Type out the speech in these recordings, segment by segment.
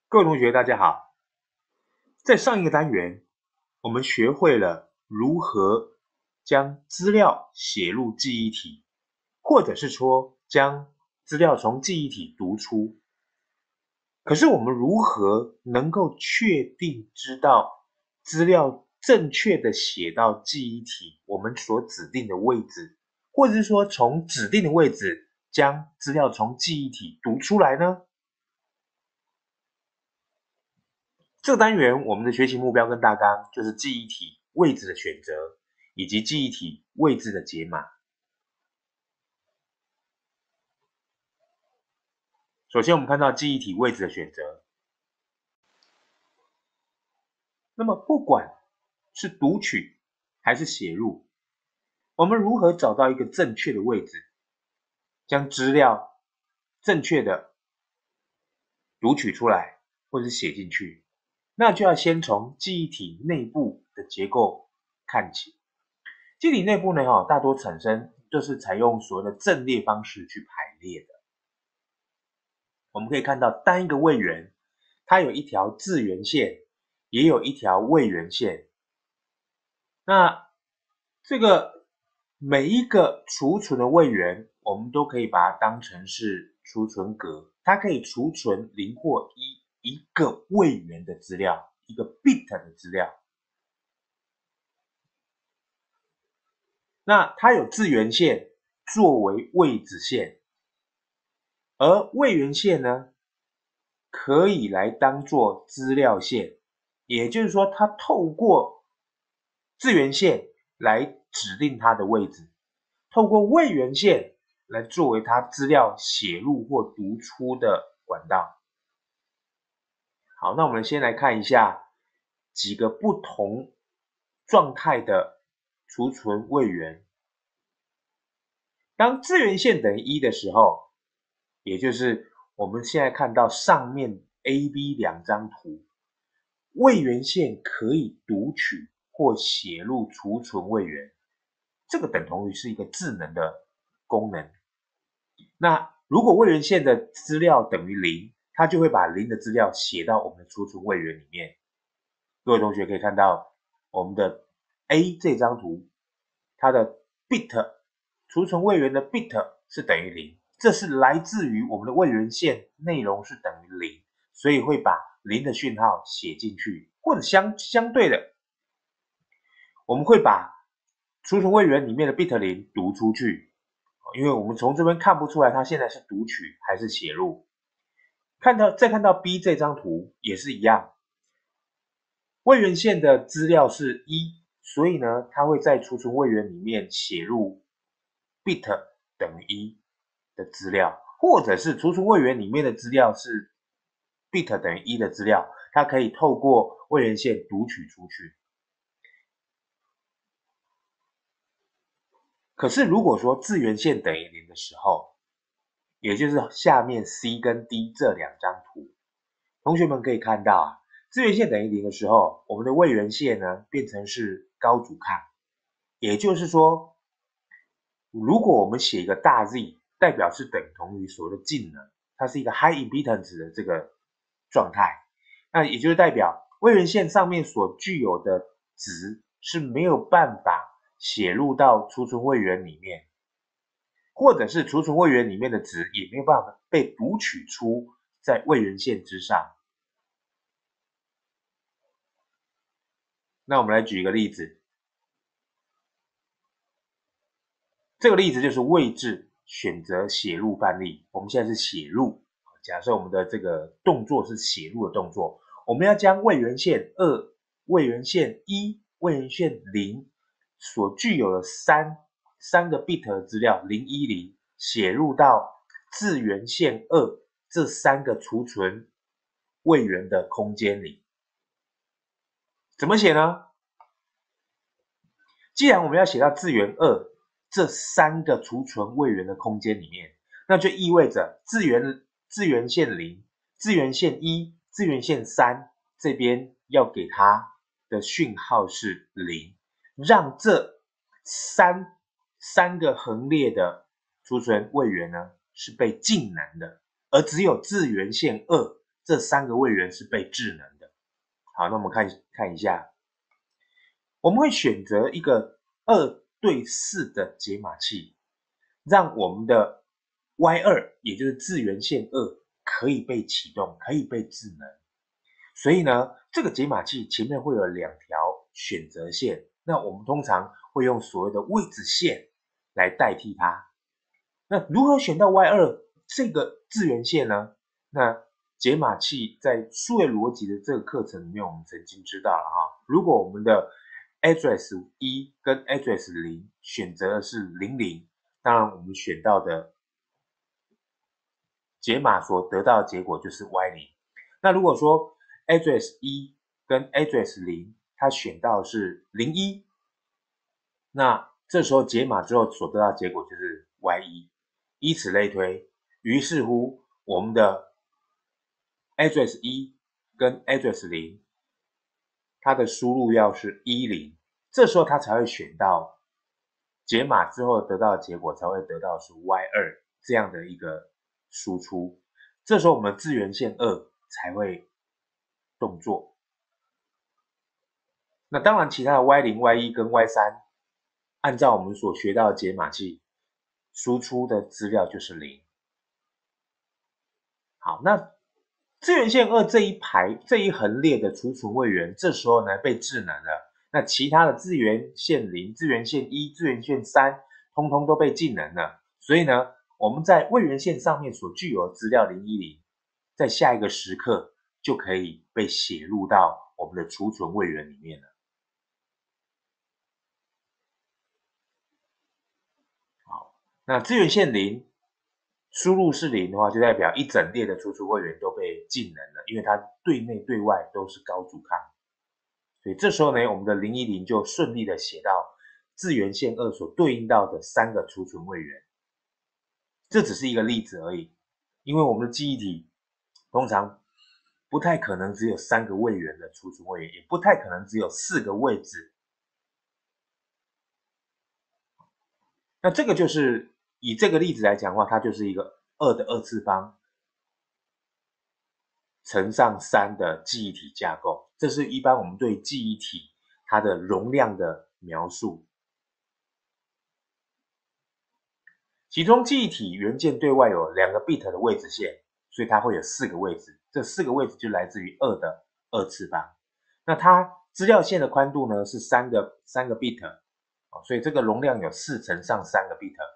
各位同学，大家好。在上一个单元，我们学会了如何将资料写入记忆体，或者是说将资料从记忆体读出。可是我们如何能够确定知道资料正确的写到记忆体我们所指定的位置，或者是说从指定的位置将资料从记忆体读出来呢？这个单元我们的学习目标跟大纲就是记忆体位置的选择，以及记忆体位置的解码。首先我们看到记忆体位置的选择，那么不管是读取还是写入，我们如何找到一个正确的位置，将资料正确的读取出来或者写进去，那就要先从记忆体内部的结构看起。记忆体内部呢，大多产生就是采用所谓的阵列方式去排列的。我们可以看到单一个位元，它有一条字元线，也有一条位元线。那这个每一个储存的位元，我们都可以把它当成是储存格，它可以储存0或一个位元的资料，一个 bit 的资料。那它有字元线作为位置线，而位元线呢，可以来当做资料线，也就是说，它透过字元线来指定它的位置，透过位元线来作为它资料写入或读出的管道。好，那我们先来看一下几个不同状态的储存位元。当字元线等于1的时候，也就是我们现在看到上面 A、B 两张图，位元线可以读取或写入储存位元，这个等同于是一个智能的功能。那如果位元线的资料等于0，它就会把0的资料写到我们的储存位元里面。各位同学可以看到我们的 A 这张图，它的 bit 储存位元的 bit 是等于0，这是来自于我们的位元线内容是等于0，所以会把0的讯号写进去，或者相对的，我们会把储存位元里面的 bit 0读出去，因为我们从这边看不出来它现在是读取还是写入。再看到 B 这张图也是一样，位元线的资料是1，所以呢，它会在储存位元里面写入 bit 等于1的资料，或者是储存位元里面的资料是 bit 等于1的资料，它可以透过位元线读取出去。可是如果说字元线等于0的时候，也就是下面 C 跟 D 这两张图，同学们可以看到啊，字元线等于0的时候，我们的位元线呢变成是高阻抗，也就是说，如果我们写一个大 Z， 代表是等同于所谓的静能，它是一个 high impedance 的这个状态，那也就是代表位元线上面所具有的值是没有办法写入到储存位元里面，或者是储存位元里面的值也没有办法被读取出在位元线之上。那我们来举一个例子，这个例子就是位置选择写入范例。我们现在是写入，假设我们的这个动作是写入的动作，我们要将位元线2、位元线1、位元线0所具有的三个 bit 的资料010写入到字元线2这3个储存位元的空间里。怎么写呢？既然我们要写到字元2这3个储存位元的空间里面，那就意味着字元线0、字元线1、字元线3这边要给它的讯号是0，让这三个横列的储存位元呢是被静能的，而只有字元线2 这3个位元是被智能的。好，那我们看一下，我们会选择一个2对4的解码器，让我们的 Y2， 也就是自元线2可以被启动，可以被智能。所以呢，这个解码器前面会有2条选择线，那我们通常会用所谓的位置线来代替它。那如何选到 Y2 这个自元线呢？那解码器在数位逻辑的这个课程里面，我们曾经知道了哈，如果我们的 address 1跟 address 0选择的是00，当然我们选到的解码所得到的结果就是 Y0。那如果说 address 1跟 address 0它选到的是01，那这时候解码之后所得到的结果就是 Y1， 以此类推。于是乎，我们的 address 1跟 address 0它的输入要是10，这时候它才会选到解码之后得到的结果才会得到是 Y2 这样的一个输出。这时候我们自元线2才会动作。那当然，其他的 Y0、Y1 跟 Y3， 按照我们所学到的解码器输出的资料就是0。好，那自元线2这一横列的储存位元，这时候呢被智能了。那其他的自元线0、自元线1、自元线3，通通都被静能了。所以呢，我们在位元线上面所具有的资料010，在下一个时刻就可以被写入到我们的储存位元里面了。好，那自元线0。输入是0的话，就代表一整列的储存位元都被静能了，因为它对内对外都是高阻抗。所以这时候呢，我们的010就顺利的写到自元线2所对应到的3个储存位元。这只是一个例子而已，因为我们的记忆体通常不太可能只有3个位元的储存位元，也不太可能只有4个位置。那这个就是以这个例子来讲的话，它就是一个2的2次方乘上3的记忆体架构，这是一般我们对记忆体它的容量的描述。其中记忆体元件对外有2个 bit 的位置线，所以它会有4个位置，这4个位置就来自于2的2次方。那它资料线的宽度呢是3个 bit， 所以这个容量有4乘上3个 bit。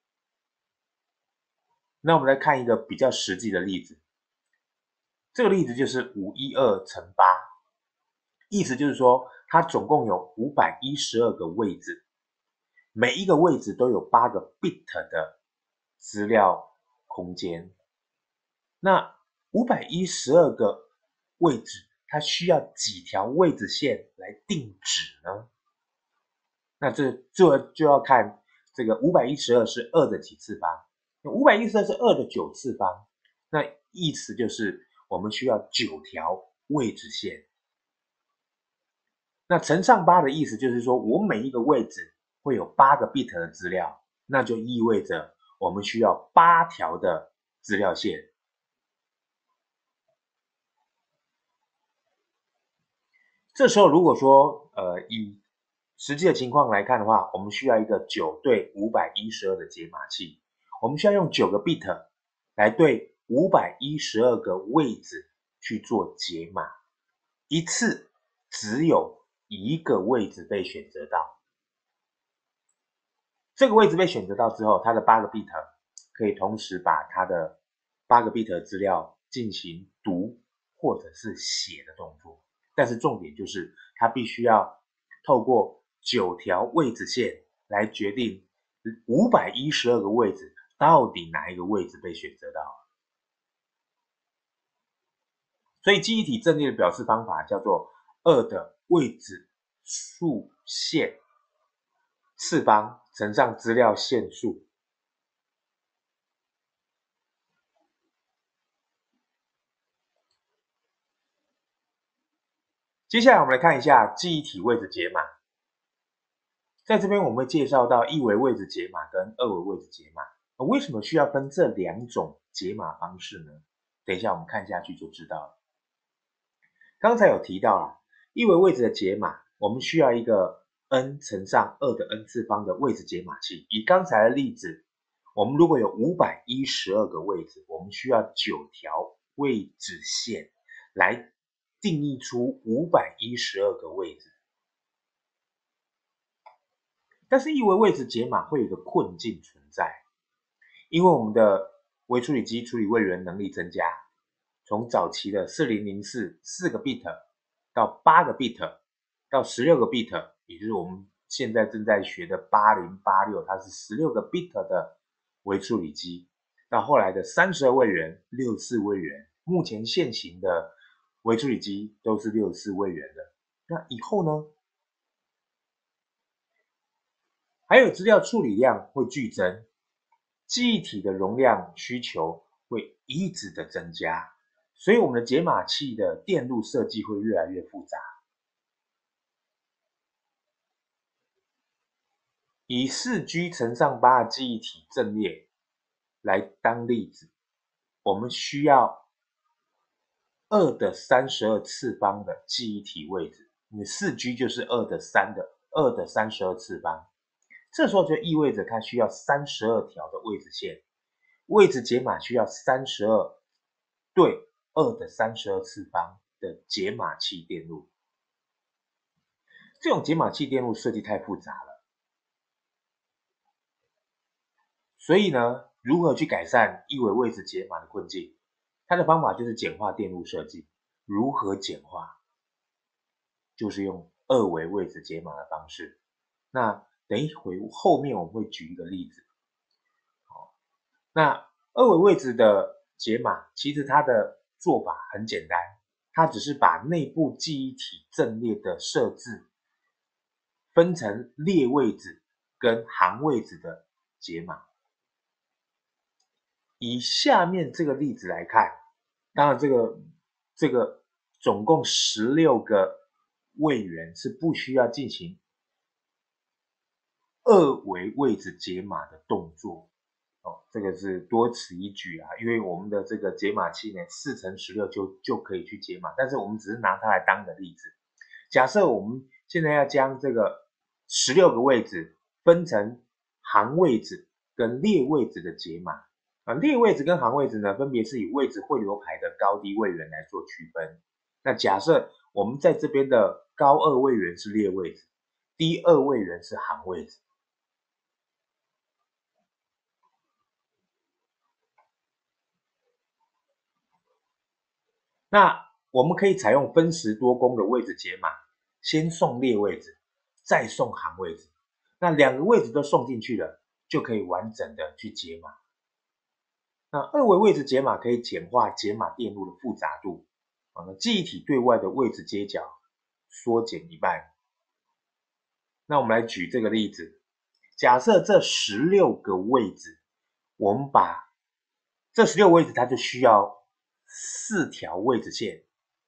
那我们来看一个比较实际的例子，这个例子就是512乘8，意思就是说它总共有512个位置，每一个位置都有8个 bit 的资料空间。那512个位置，它需要几条位置线来定址呢？那这就要看这个512是2的几次方，512是2的9次方，那意思就是我们需要9条位置线。那乘上8的意思就是说，我每一个位置会有8个 bit 的资料，那就意味着我们需要8条的资料线。这时候如果说以实际的情况来看的话，我们需要一个9对512的解码器，我们需要用9个 bit 来对512个位置去做解码，一次只有一个位置被选择到。这个位置被选择到之后，它的8个 bit 可以同时把它的8个 bit 的资料进行读或者是写的动作。但是重点就是它必须要透过9条位置线来决定512个位置到底哪一个位置被选择到。所以记忆体阵列的表示方法叫做2的位置数线次方乘上资料线数。接下来我们来看一下记忆体位置解码。在这边我们会介绍到1维位置解码跟2维位置解码。为什么需要分这2种解码方式呢？ 等一下我们看下去就知道了。刚才有提到啊，一维位置的解码，我们需要一个 n 乘上2的 n 次方的位置解码器。以刚才的例子，我们如果有512个位置，我们需要9条位置线来定义出512个位置。但是一维位置解码会有一个困境存在，因为我们的微处理机处理位元能力增加，从早期的4004 4个 bit 到8个 bit 到16个 bit， 也就是我们现在正在学的8086，它是16个 bit 的微处理机，到后来的32位元、64位元，目前现行的微处理机都是64位元的。那以后呢？还有资料处理量会剧增，记忆体的容量需求会一直的增加，所以我们的解码器的电路设计会越来越复杂。以4G 乘上8的记忆体阵列来当例子，我们需要2的32次方的记忆体位置，你 4G 就是2的32次方。这时候就意味着它需要32条的位置线，位置解码需要32对2的32次方的解码器电路。这种解码器电路设计太复杂了，所以呢，如何去改善一维位置解码的困境？它的方法就是简化电路设计。如何简化？就是用2维位置解码的方式。那等一会后面我们会举一个例子。那2维位置的解码，其实它的做法很简单，它只是把内部记忆体阵列的设置分成列位置跟行位置的解码。以下面这个例子来看，当然这个总共16个位元是不需要进行2维位置解码的动作。这个是多此一举啊，因为我们的这个解码器呢，4乘16就可以去解码，但是我们只是拿它来当个例子。假设我们现在要将这个16个位置分成行位置跟列位置的解码列位置跟行位置呢，分别是以位置汇流排的高低位元来做区分。那假设我们在这边的高2位元是列位置，低2位元是行位置。那我们可以采用分时多工的位置解码，先送列位置，再送行位置。那2个位置都送进去了，就可以完整的去解码。那2维位置解码可以简化解码电路的复杂度，记忆体对外的位置接角缩减一半。那我们来举这个例子，假设这16个位置，我们把这16个位置它就需要4条位置线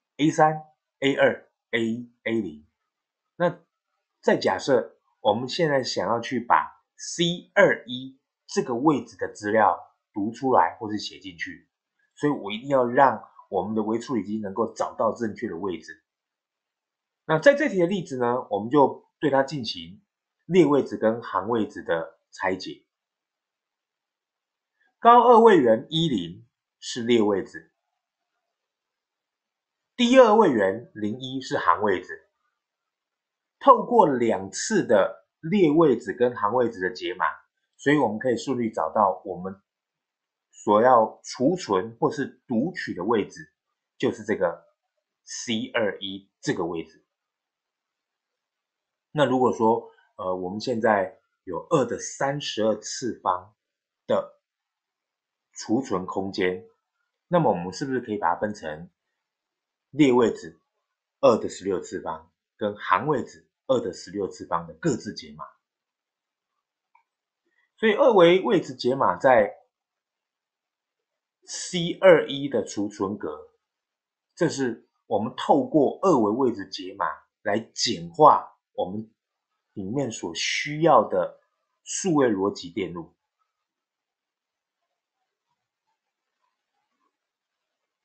A3、A2、A1、A0。那再假设我们现在想要去把 C21 这个位置的资料读出来或是写进去，所以我一定要让我们的微处理机能够找到正确的位置。那在这题的例子呢，我们就对它进行列位置跟行位置的拆解。高2位元10是列位置，低2位元01是行位置。透过2次的列位置跟行位置的解码，所以我们可以顺利找到我们所要储存或是读取的位置，就是这个 C21 这个位置。那如果说我们现在有2的32次方的储存空间，那么我们是不是可以把它分成列位置2的16次方跟行位置2的16次方的各自解码？所以2维位置解码在 C21 的储存格，这是我们透过2维位置解码来简化我们里面所需要的数位逻辑电路。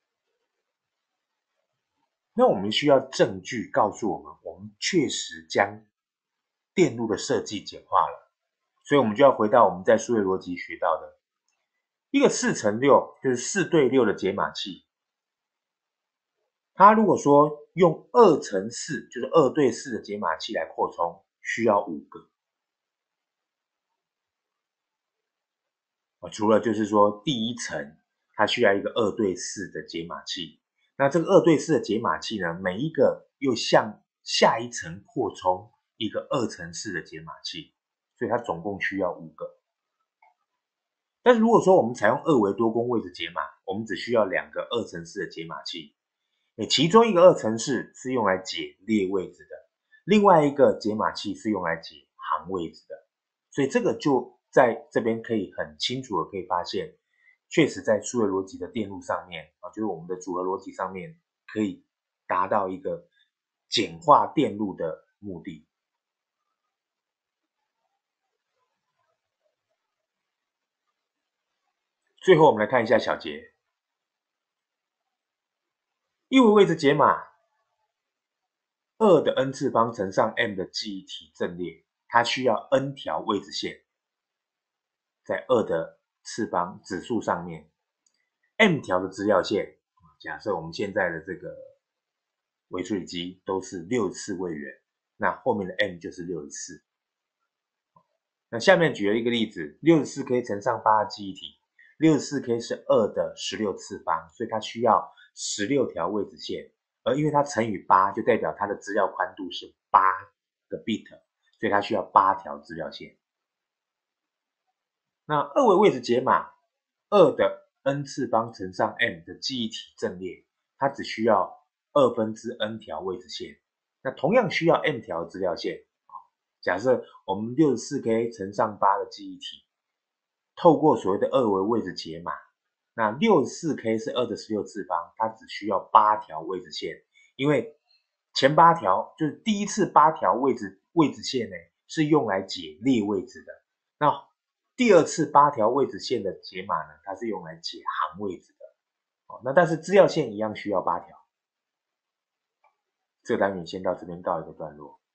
那我们需要证据告诉我们，我们确实将电路的设计简化了。所以我们就要回到我们在数学逻辑学到的一个4×6，就是4对6的解码器。它如果说用2×4，就是2对4的解码器来扩充，需要5个。除了就是说第一层它需要一个2对4的解码器，那这个2对4的解码器呢，每一个又向下一层扩充一个2×4的解码器，所以它总共需要5个。但是如果说我们采用2维多工位置解码，我们只需要2个2×4的解码器，其中一个2×4是用来解列位置的，另外一个解码器是用来解行位置的，所以这个就在这边可以很清楚的可以发现，确实在数学逻辑的电路上面就是我们的组合逻辑上面可以达到一个简化电路的目的。最后我们来看一下小节，一维位置解码2的 n 次方乘上 m 的记忆体阵列，它需要 n 条位置线在2的次方指数上面 m 条的资料线，假设我们现在的这个微处理机都是64位元，那后面的 m 就是64。那下面举了一个例子， 64K 乘上8的记忆体， 64K 是2的16次方，所以它需要16条位置线，而因为它乘以8，就代表它的资料宽度是8个 bit， 所以它需要8条资料线。那2维位置解码2的 n 次方乘上 m 的记忆体阵列，它只需要2/n 条位置线，那同样需要 m 条资料线。假设我们 64K 乘上8的记忆体，透过所谓的2维位置解码，那 64K 是2的16次方，它只需要8条位置线，因为前8条就是第一次8条位置线呢是用来解列位置的，那第二次8条位置线的解码呢，它是用来解行位置的。那但是资料线一样需要8条。这个单元先到这边告一个段落。